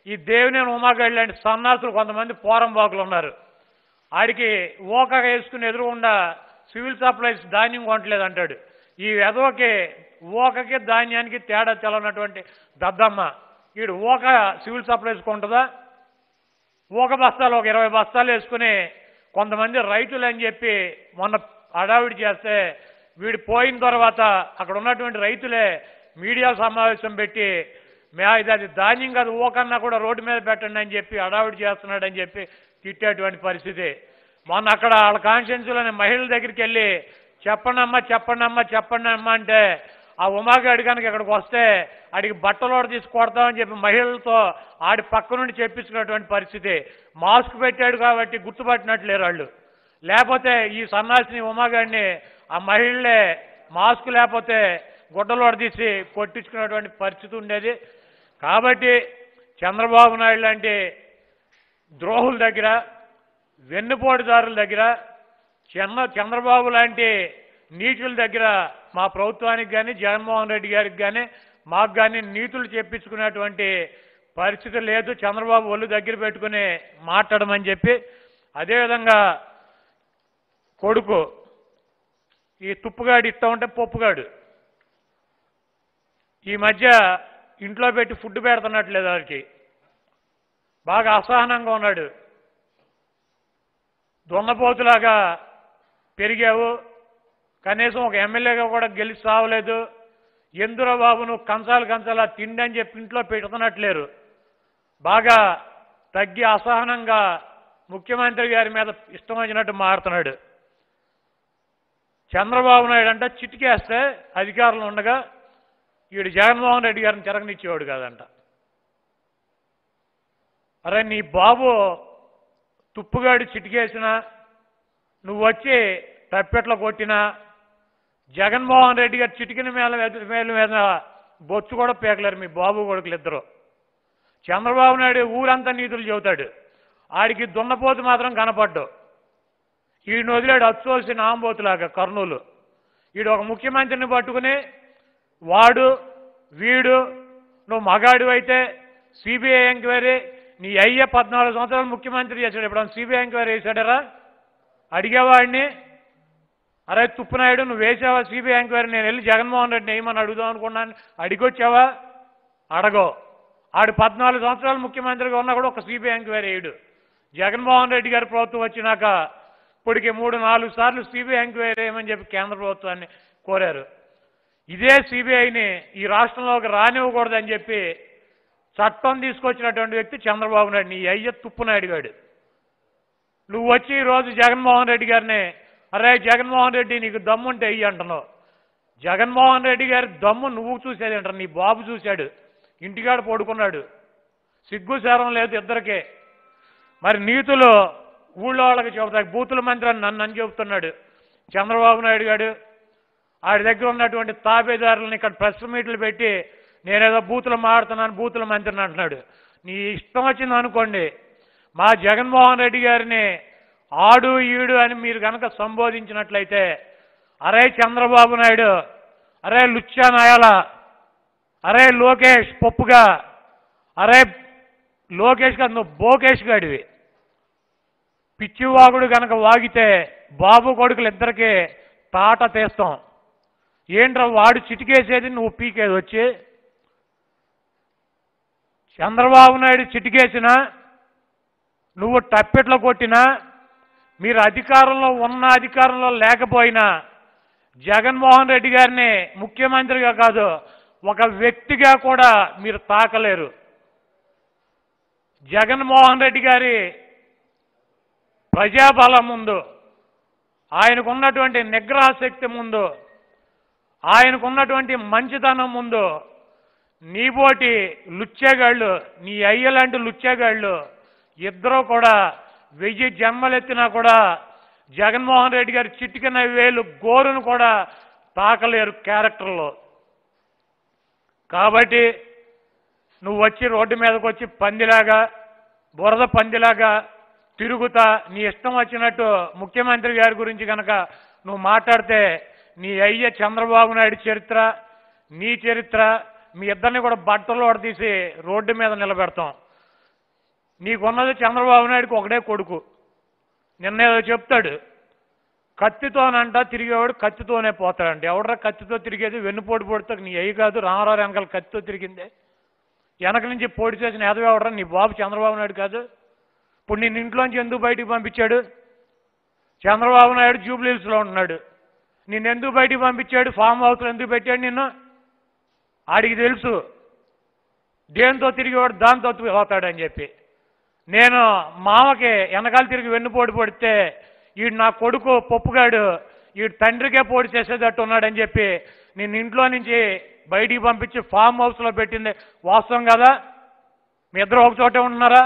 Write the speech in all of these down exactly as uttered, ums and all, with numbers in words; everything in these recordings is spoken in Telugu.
ఈ దేవినేని ఉమాగాడి లాంటి సన్నాసులు కొంతమంది పోరంబాకులు ఉన్నారు. ఆడికి ఓక వేసుకుని ఎదురుగుండా సివిల్ సప్లైస్ ధాన్యం కొనట్లేదు అంటాడు. ఈ ఎదవకి ఓకకి ధాన్యానికి తేడా తెలవనటువంటి దద్దమ్మ వీడు ఓక సివిల్ సప్లైస్ కొంటుందా? ఓక బస్తాలు ఒక ఇరవై బస్తాలు వేసుకుని కొంతమంది రైతులు అని చెప్పి మొన్న హడావిడి చేస్తే వీడు పోయిన తర్వాత అక్కడ ఉన్నటువంటి రైతులే మీడియా సమావేశం పెట్టి మే ఇది అది ధాన్యం కాదు ఓకన్నా కూడా రోడ్డు మీద పెట్టండి అని చెప్పి హడావిడి చేస్తున్నాడని చెప్పి తిట్టేటువంటి పరిస్థితి. మొన్న అక్కడ వాళ్ళ కాన్స్టిట్యున్సీలోని మహిళల దగ్గరికి వెళ్ళి చెప్పండి అమ్మా చెప్పండి అమ్మా చెప్పండి అమ్మా అంటే ఆ ఉమాగాడి కనుక ఇక్కడికి వస్తే ఆడికి బట్టలోడ తీసి కొడతామని చెప్పి మహిళలతో ఆడి పక్క నుండి చెప్పించుకున్నటువంటి పరిస్థితి. మాస్క్ పెట్టాడు కాబట్టి గుర్తుపట్టినట్లేరు వాళ్ళు. లేకపోతే ఈ సన్నాసిని ఉమాగాడిని ఆ మహిళలే మాస్క్ లేకపోతే గుడ్డలోడ తీసి కొట్టించుకున్నటువంటి పరిస్థితి ఉండేది. కాబట్టి చంద్రబాబు నాయుడు లాంటి ద్రోహుల దగ్గర వెన్నుపోటుదారుల దగ్గర చంద్ర చంద్రబాబు లాంటి నీతుల దగ్గర మా ప్రభుత్వానికి కానీ జగన్మోహన్ రెడ్డి గారికి కానీ మాకు కానీ నీతులు చెప్పించుకునేటువంటి పరిస్థితి లేదు. చంద్రబాబు ఒళ్ళు దగ్గర పెట్టుకుని మాట్లాడమని చెప్పి అదేవిధంగా కొడుకు ఈ తుప్పుగాడు ఇస్తా ఉంటే పప్పుగాడు ఈ మధ్య ఇంట్లో పెట్టి ఫుడ్ పెడుతున్నట్లేదు వాడికి. బాగా అసహనంగా ఉన్నాడు. దొన్నపోతులాగా పెరిగావు, కనీసం ఒక ఎమ్మెల్యేగా కూడా గెలిచి సావలేదు, ఎందురో బాబు నువ్వు కంచాలు కంచాలా తిండి అని చెప్పి ఇంట్లో పెడుతున్నట్లేరు. బాగా తగ్గి అసహనంగా ముఖ్యమంత్రి గారి మీద ఇష్టం వచ్చినట్టు మారుతున్నాడు. చంద్రబాబు నాయుడు అంటే చిటికేస్తే అధికారులు ఉండగా వీడు జగన్మోహన్ రెడ్డి గారిని తిరగనిచ్చేవాడు కాదంట. అరే నీ బాబు తుప్పుగాడి చిటికేసినా నువ్వు వచ్చి తప్పెట్లో కొట్టినా జగన్మోహన్ రెడ్డి గారు చిటికిన మేల మేల మీద బొచ్చు కూడా పేకలేరు మీ బాబు కొడుకులు ఇద్దరు. చంద్రబాబు నాయుడు ఊరంతా నీతులు చెబుతాడు, ఆడికి దున్నపోతు మాత్రం కనపడ్డు. ఈయన వదిలాడు అచ్చోసిన ఆంబోతులాగా కర్నూలు. ఈడు ఒక ముఖ్యమంత్రిని పట్టుకుని వాడు వీడు నువ్వు మగాడు అయితే సిబిఐ ఎంక్వైరీ నీ అయ్యే పద్నాలుగు సంవత్సరాలు ముఖ్యమంత్రి చేశాడు. ఇప్పుడు సిబిఐ ఎంక్వైరీ వేశాడరా? అడిగేవాడిని అరే తుప్పునాయుడు నువ్వు వేసావా సిబిఐ ఎంక్వైరీ? నేను వెళ్ళి జగన్మోహన్ రెడ్డిని వేయమని అడుగుదాం అనుకున్నాను. అడిగొచ్చావా? అడగో. ఆడు పద్నాలుగు సంవత్సరాలు ముఖ్యమంత్రిగా ఉన్నా కూడా ఒక సిబిఐ ఎంక్వైరీ వేయడు. జగన్మోహన్ రెడ్డి గారి ప్రభుత్వం వచ్చినాక ఇప్పటికి మూడు నాలుగు సార్లు సిబిఐ ఎంక్వైరీ వేయమని చెప్పి కేంద్ర ప్రభుత్వాన్ని కోరారు. ఇదే సిబిఐని ఈ రాష్ట్రంలోకి రానివ్వకూడదని చెప్పి చట్టం తీసుకొచ్చినటువంటి వ్యక్తి చంద్రబాబు నాయుడు. నీ అయ్య తుప్పునాయుడు గాడు. నువ్వు వచ్చి ఈరోజు జగన్మోహన్ రెడ్డి గారిని అరే జగన్మోహన్ రెడ్డి నీకు దమ్ముంటే అయ్యి అంటున్నావు. జగన్మోహన్ రెడ్డి గారి దమ్ము నువ్వు చూసేది అంటారు, నీ బాబు చూశాడు, ఇంటికాడ పడుకున్నాడు. సిగ్గు శారం లేదు ఇద్దరికే. మరి నీతులు ఊళ్ళో వాళ్ళకి చెబుతాయి. బూతుల మంత్రి అని నన్ను అని చెబుతున్నాడు చంద్రబాబు నాయుడు గారు. ఆడి దగ్గర ఉన్నటువంటి తాబేదారులను ఇక్కడ ప్రెస్ మీట్లు పెట్టి నేనేదో బూతులు మాడుతున్నాను బూతుల మంత్రిని అంటున్నాడు. నీ ఇష్టం వచ్చింది అనుకోండి. మా జగన్మోహన్ రెడ్డి గారిని ఆడు ఈడు అని మీరు కనుక సంబోధించినట్లయితే అరే చంద్రబాబు నాయుడు, అరే లుచ్చా నాయాల, అరే లోకేష్ పప్పుగా, అరే లోకేష్ కాదు నువ్వు బోకేష్ గాడివి, పిచ్చివాగుడు కనుక వాగితే బాబు కొడుకులు ఇద్దరికీ తాట తీస్తాం. ఏంట్రా వాడు చిటికేసేది నువ్వు పీకేది వచ్చి? చంద్రబాబు నాయుడు చిటికేసినా నువ్వు టప్పెట్లో కొట్టినా మీరు అధికారంలో ఉన్న అధికారంలో లేకపోయినా జగన్మోహన్ రెడ్డి గారిని ముఖ్యమంత్రిగా కాదు ఒక వ్యక్తిగా కూడా మీరు తాకలేరు. జగన్మోహన్ రెడ్డి గారి ప్రజాబలం ముందు, ఆయనకున్నటువంటి నిగ్రహ శక్తి ముందు, ఆయనకున్నటువంటి మంచితనం ముందు నీబోటి లుచ్చేగాళ్ళు, నీ అయ్యలాంటి లుచ్చేగాళ్ళు ఇద్దరూ కూడా వెయ్యి జన్మలెత్తినా కూడా జగన్మోహన్ రెడ్డి గారి చిటికిన వేలు గోరును కూడా తాకలేరు క్యారెక్టర్లో. కాబట్టి నువ్వు వచ్చి రోడ్డు మీదకి వచ్చి పందిలాగా బురద పందిలాగా తిరుగుతా నీ ఇష్టం వచ్చినట్టు ముఖ్యమంత్రి గారి గురించి కనుక నువ్వు మాట్లాడితే నీ అయ్య చంద్రబాబు నాయుడు చరిత్ర, నీ చరిత్ర, మీ ఇద్దరిని కూడా బట్టలు తీసి రోడ్డు మీద నిలబెడతాం. నీకున్నది చంద్రబాబు నాయుడుకి ఒకడే కొడుకు. నిన్నేదో చెప్తాడు, కత్తితోనంట తిరిగేవాడు కత్తితోనే పోతాడంట. ఎవడరా కత్తితో తిరిగేది? వెన్నుపోటు పొడితే నీ అయ్యి కాదు, రామారావు వెనకాల కత్తితో తిరిగిందే. వెనక నుంచి పోటీ చేసిన ఎదవ ఎవడరా? నీ బాబు చంద్రబాబు నాయుడు కాదు. ఇప్పుడు నిన్ను ఇంట్లోంచి ఎందుకు బయటికి పంపించాడు? చంద్రబాబు నాయుడు జూబ్లీహిల్స్లో ఉంటున్నాడు, నిన్ను ఎందుకు బయటికి పంపించాడు? ఫామ్ హౌస్లో ఎందుకు పెట్టాడు నిన్ను? ఆడికి తెలుసు దేంతో తిరిగేవాడు దాంతో పోతాడని చెప్పి. నేను మామకి వెనకాల తిరిగి వెన్నుపోటు పడితే వీడు నా కొడుకు పప్పుగాడు, వీడు తండ్రికే పోటీ చేసేటట్టు ఉన్నాడని చెప్పి నిన్ను ఇంట్లో నుంచి బయటికి పంపించి ఫామ్ హౌస్లో పెట్టింది వాస్తవం కదా? మీ ఇద్దరు ఒక చోటే ఉంటున్నారా?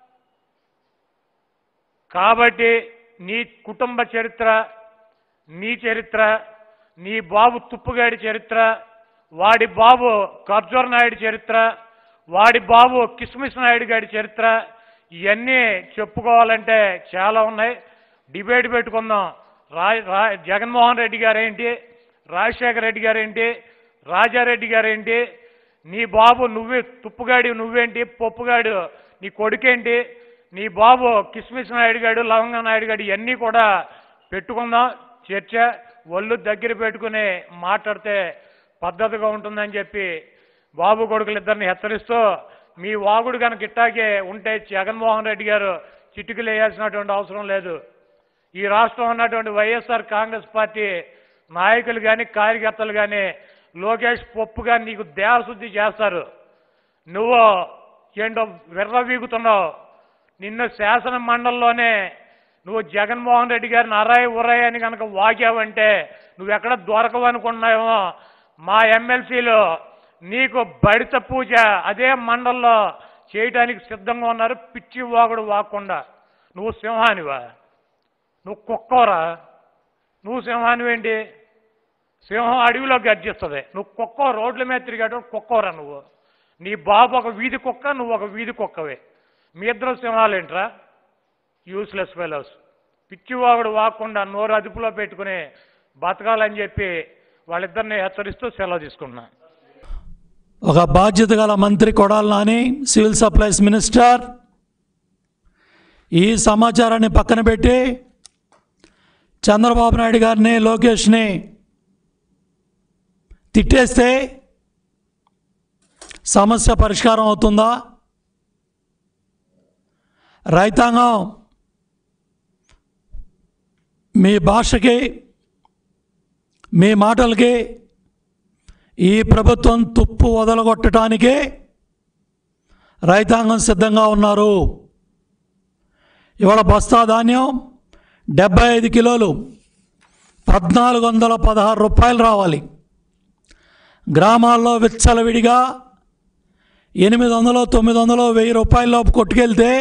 కాబట్టి నీ కుటుంబ చరిత్ర, నీ చరిత్ర, నీ బాబు తుప్పుగాడి చరిత్ర, వాడి బాబు ఖర్జూర్ నాయుడు చరిత్ర, వాడి బాబు కిస్మిస్ నాయుడు గారి చరిత్ర, ఇవన్నీ చెప్పుకోవాలంటే చాలా ఉన్నాయి. డిబేట్ పెట్టుకుందాం. రా రా జగన్మోహన్ రెడ్డి గారేంటి, రాజశేఖర రెడ్డి గారేంటి, రాజారెడ్డి గారేంటి, నీ బాబు నువ్వే తుప్పుగాడి నువ్వేంటి, పప్పుగాడు నీ కొడుకేంటి, నీ బాబు కిస్మిస్ నాయుడు గాడు, లవంగ నాయుడు గాడు, ఇవన్నీ కూడా పెట్టుకుందాం చర్చ. ఒళ్ళు దగ్గర పెట్టుకుని మాట్లాడితే పద్ధతిగా ఉంటుందని చెప్పి బాబు కొడుకులు ఇద్దరిని హెచ్చరిస్తూ, మీ వాగుడు కనుక ఇట్టాకే ఉంటే జగన్మోహన్ రెడ్డి గారు చిటికలు వేయాల్సినటువంటి అవసరం లేదు. ఈ రాష్ట్రం ఉన్నటువంటి వైఎస్ఆర్ కాంగ్రెస్ పార్టీ నాయకులు కానీ కార్యకర్తలు కానీ లోకేష్ పప్పు కానీ నీకు దేహశుద్ధి చేస్తారు. నువ్వు ఏంటో విర్రవీగుతున్నావు. నిన్ను శాసన మండలిలోనే నువ్వు జగన్మోహన్ రెడ్డి గారిని అరాయి ఉరాయి అని కనుక వాగావంటే నువ్వెక్కడ దొరకవనుకున్నావేమో. మా ఎమ్మెల్సీలు నీకు బడిత పూజ అదే మండల్లో చేయడానికి సిద్ధంగా ఉన్నారు. పిచ్చి వాగుడు వాకుండా. నువ్వు సింహానివా? నువ్వు కుక్కవరా? నువ్వు సింహానివేంటి? సింహం అడవిలో గర్జిస్తుంది, నువ్వు కుక్క రోడ్ల మీద తిరిగాడు కుక్కవరా నువ్వు? నీ బాబు ఒక వీధి కుక్క, నువ్వు ఒక వీధి కుక్కవే. మీ ఇద్దరు సింహాలేంట్రా? Useless fellows. పిచ్చివాగుడు వాకుండా నోరు అదుపులో పెట్టుకుని బతకాలని చెప్పి వాళ్ళిద్దరిని హెచ్చరిస్తూ సెలవు తీసుకున్నా. ఒక బాధ్యత గల మంత్రి Kodali Nani, civil supplies minister, ఈ సమాచారాన్ని పక్కన పెట్టి చంద్రబాబు నాయుడు గారిని, లోకేష్ని తిట్టేస్తే సమస్య పరిష్కారం అవుతుందా? రైతాంగం మీ భాషకి, మీ మాటలకి ఈ ప్రభుత్వం తుప్పు వదలగొట్టడానికి రైతాంగం సిద్ధంగా ఉన్నారు. ఇవాళ బస్తా ధాన్యం డెబ్బై ఐదు కిలోలు పద్నాలుగు వందల పదహారు రూపాయలు రావాలి. గ్రామాల్లో విచ్చలవిడిగా ఎనిమిది వందలు తొమ్మిది వందలు వెయ్యి రూపాయలలోపు కొట్టుకెళ్తే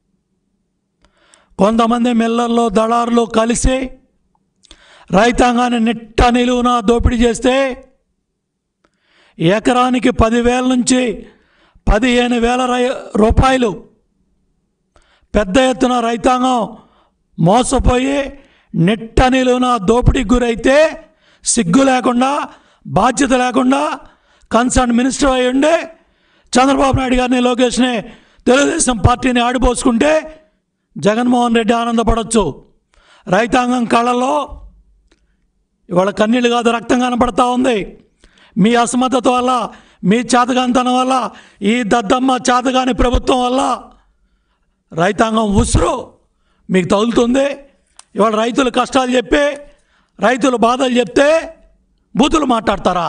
కొంతమంది మిల్లర్లు, దళారులు కలిసి రైతాంగాన్ని నిట్ట నిలువున దోపిడీ చేస్తే ఎకరానికి పదివేల నుంచి పదిహేను వేల రై రూపాయలు పెద్ద ఎత్తున రైతాంగం మోసపోయి నిట్ట నిలువున దోపిడీకి గురైతే సిగ్గు లేకుండా, బాధ్యత లేకుండా కన్సర్న్ మినిస్టర్ అయి ఉండే చంద్రబాబు నాయుడు గారిని, లోకేష్ని, తెలుగుదేశం పార్టీని ఆడిపోసుకుంటే జగన్మోహన్ రెడ్డి ఆనందపడవచ్చు. రైతాంగం కళ్ళల్లో ఇవాళ కన్నీళ్ళు కాదు రక్తం కనపడతా ఉంది. మీ అసమర్థత వల్ల, మీ చేతగానితనం వల్ల, ఈ దద్దమ్మ చేతగాని ప్రభుత్వం వల్ల రైతాంగం ఉసురు మీకు తగులుతుంది. ఇవాళ రైతుల కష్టాలు చెప్పి, రైతుల బాధలు చెప్తే బూతులు మాట్లాడతారా?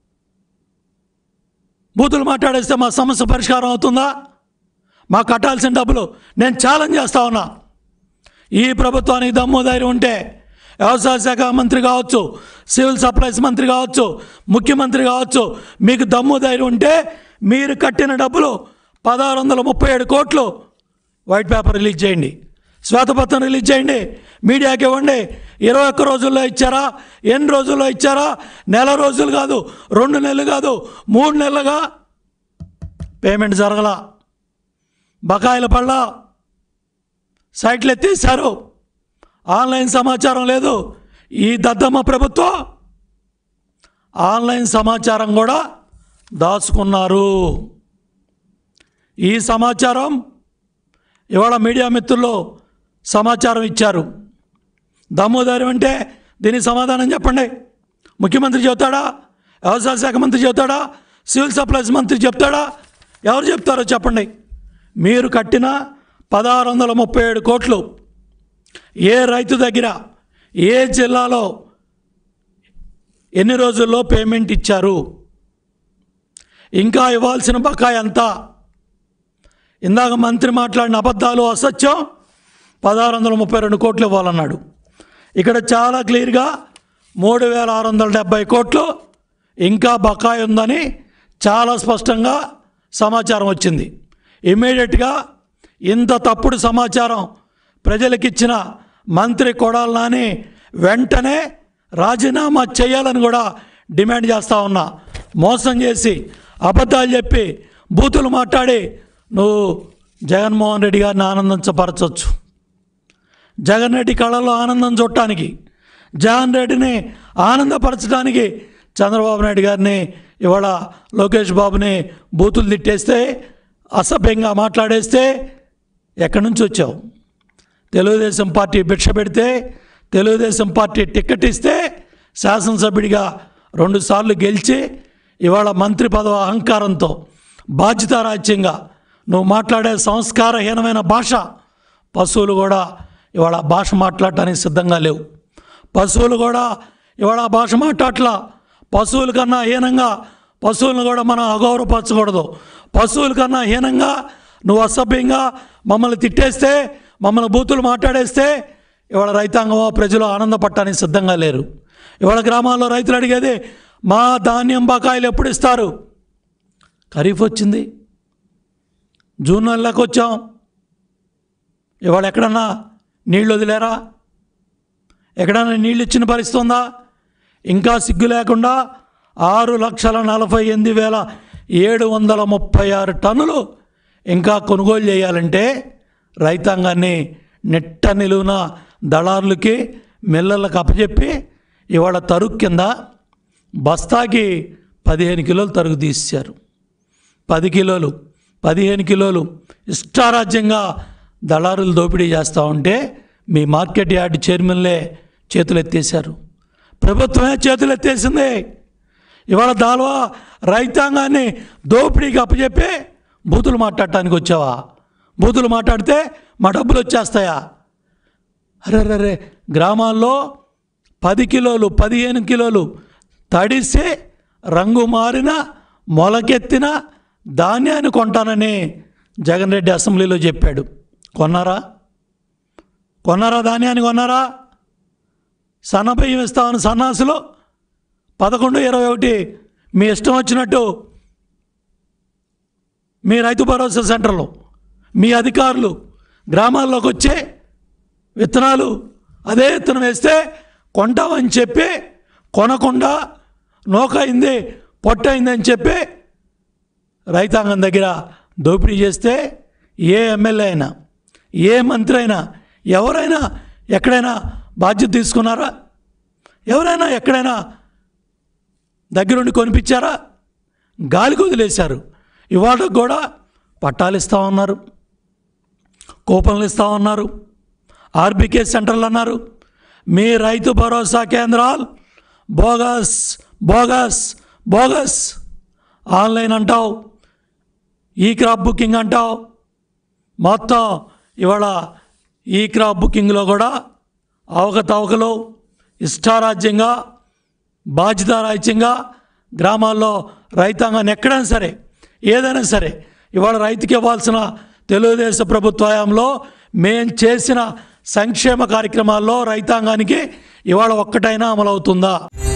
బూతులు మాట్లాడేస్తే మా సమస్య పరిష్కారం అవుతుందా? మాకు కట్టాల్సిన డబ్బులు నేను ఛాలెంజ్ చేస్తా ఉన్నా. ఈ ప్రభుత్వానికి దమ్ము ధైర్యం ఉంటే వ్యవసాయ శాఖ మంత్రి కావచ్చు, సివిల్ సప్లైస్ మంత్రి కావచ్చు, ముఖ్యమంత్రి కావచ్చు, మీకు దమ్ము ధైర్యం ఉంటే మీరు కట్టిన డబ్బులు పదహారు వందల ముప్పై ఏడు కోట్లు వైట్ పేపర్ రిలీజ్ చేయండి, శ్వేతపత్రం రిలీజ్ చేయండి, మీడియాకి ఇవ్వండి. ఇరవై ఒక్క రోజుల్లో ఇచ్చారా? ఎన్ని రోజుల్లో ఇచ్చారా? నెల రోజులు కాదు, రెండు నెలలు కాదు, మూడు నెలలుగా పేమెంట్ జరగల, బకాయిల పళ్ళ, సైట్లు ఎత్తేసారు, ఆన్లైన్ సమాచారం లేదు. ఈ దద్దమ్మ ప్రభుత్వం ఆన్లైన్ సమాచారం కూడా దాచుకున్నారు. ఈ సమాచారం ఇవాళ మీడియా మిత్రులు సమాచారం ఇచ్చారు. దమ్ము ధైర్యం అంటే దీనికి సమాధానం చెప్పండి. ముఖ్యమంత్రి చెబుతాడా? వ్యవసాయ శాఖ మంత్రి చెబుతాడా? సివిల్ సప్లైస్ మంత్రి చెప్తాడా? ఎవరు చెప్తారో చెప్పండి. మీరు కట్టిన పదహారు వందల ముప్పై ఏడు కోట్లు ఏ రైతు దగ్గర ఏ జిల్లాలో ఎన్ని రోజుల్లో పేమెంట్ ఇచ్చారు? ఇంకా ఇవ్వాల్సిన బకాయి ఎంత? ఇందాక మంత్రి మాట్లాడిన అబద్ధాలు అసత్యం. పదహారు వందల ముప్పై రెండు కోట్లు ఇవ్వాలన్నాడు. ఇక్కడ చాలా క్లియర్గా మూడు వేల ఆరు వందల డెబ్బై కోట్లు ఇంకా బకాయి ఉందని చాలా స్పష్టంగా సమాచారం వచ్చింది. ఇమ్మీడియట్గా ఇంత తప్పుడు సమాచారం ప్రజలకిచ్చిన మంత్రి కొడాలి నాని వెంటనే రాజీనామా చేయాలని కూడా డిమాండ్ చేస్తూ ఉన్నా. మోసం చేసి అబద్ధాలు చెప్పి బూతులు మాట్లాడి నువ్వు జగన్మోహన్ రెడ్డి గారిని ఆనందించపరచవచ్చు. జగన్ రెడ్డి కళలో ఆనందం చూడటానికి, జగన్ రెడ్డిని ఆనందపరచడానికి చంద్రబాబు నాయుడు గారిని ఇవాళ లోకేష్ బాబుని బూతులు తిట్టేస్తే, అసభ్యంగా మాట్లాడేస్తే ఎక్కడి నుంచి వచ్చావు? తెలుగుదేశం పార్టీ భిక్ష పెడితే, తెలుగుదేశం పార్టీ టికెట్ ఇస్తే శాసనసభ్యుడిగా రెండుసార్లు గెలిచి ఇవాళ మంత్రి పదవి అహంకారంతో బాధ్యతారాజ్యంగా నువ్వు మాట్లాడే సంస్కారహీనమైన భాష, పశువులు కూడా ఇవాళ భాష మాట్లాడటానికి సిద్ధంగా లేవు. పశువులు కూడా ఇవాళ భాష మాట్లాడట్లా. పశువుల కన్నా హీనంగా పశువులను కూడా మనం అగౌరవపరచకూడదు. పశువుల కన్నా హీనంగా నువ్వు అసభ్యంగా మమ్మల్ని తిట్టేస్తే, మమ్మల్ని బూతులు మాట్లాడేస్తే ఇవాళ రైతాంగం ప్రజలు ఆనందపడటానికి సిద్ధంగా లేరు. ఇవాళ గ్రామాల్లో రైతులు అడిగేది మా ధాన్యం బకాయిలు ఎప్పుడు ఇస్తారు? ఖరీఫ్ వచ్చింది, జూన్ నెలలోకి వచ్చాం. ఇవాళ ఎక్కడన్నా నీళ్ళు వదిలేరా? ఎక్కడన్నా నీళ్ళు ఇచ్చిన పరిస్థితి ఉందా? ఇంకా సిగ్గు లేకుండా ఆరు లక్షల నలభై ఎనిమిది వేల ఏడు వందల ముప్పై ఆరు టన్నులు ఇంకా కొనుగోలు చేయాలంటే రైతాంగాన్ని నెట్ట నిలువున దళారులకి మిల్లర్లకు అప్పచెప్పి ఇవాళ తరుగు కింద బస్తాకి పదిహేను కిలోలు తరుగు తీశారు. పది కిలోలు పదిహేను కిలోలు ఇష్టారాజ్యంగా దళారులు దోపిడీ చేస్తూ ఉంటే మీ మార్కెట్ యార్డ్ చైర్మన్లే చేతులు ఎత్తేశారు. ప్రభుత్వమే చేతులు ఎత్తేసింది. ఇవాళ దాల్వా రైతాంగాన్ని దోపిడీకి అప్పచెప్పి బూతులు మాట్లాడటానికి వచ్చావా? బూతులు మాట్లాడితే మా డబ్బులు వచ్చేస్తాయా? అరే రే గ్రామాల్లో పది కిలోలు పదిహేను కిలోలు తడిసి రంగు మారిన మొలకెత్తిన ధాన్యాన్ని కొంటానని జగన్ రెడ్డి అసెంబ్లీలో చెప్పాడు. కొన్నారా? కొన్నారా? ధాన్యాన్ని కొన్నారా? సన్న బియ్యం ఇస్తామని సన్నాసులు పదకొండు ఇరవై ఒకటి మీ ఇష్టం వచ్చినట్టు మీ రైతు భరోసా సెంటర్లో మీ అధికారులు గ్రామాల్లోకి వచ్చే విత్తనాలు అదే విత్తనం వేస్తే కొంటామని చెప్పి కొనకుండా నోకైంది పొట్టయింది అని చెప్పి రైతాంగం దగ్గర దోపిడీ చేస్తే ఏ ఎమ్మెల్యే అయినా ఏ మంత్రి అయినా ఎవరైనా ఎక్కడైనా బాధ్యత తీసుకున్నారా? ఎవరైనా ఎక్కడైనా దగ్గరుండి కొనిపించారా? గాలికి వదిలేశారు. ఇవాళ కూడా పట్టాలు ఇస్తా ఉన్నారు, కూపన్లు ఇస్తా ఉన్నారు, ఆర్బీకే సెంటర్లు అన్నారు. మీ రైతు భరోసా కేంద్రాలు బోగస్ బోగస్ బోగస్. ఆన్లైన్ అంటావు, ఈ క్రాప్ బుకింగ్ అంటావు. మొత్తం ఇవాళ ఈ క్రాప్ బుకింగ్లో కూడా అవకతవకలు, ఇష్టారాజ్యంగా బాధ్యతారాజ్యంగా గ్రామాల్లో రైతాంగాన్ని ఎక్కడైనా సరే ఏదైనా సరే ఇవాళ రైతుకి ఇవ్వాల్సిన తెలుగుదేశం ప్రభుత్వ హయాంలో మేం చేసిన సంక్షేమ కార్యక్రమాల్లో రైతాంగానికి ఇవాళ ఒక్కటైనా అమలవుతుందా?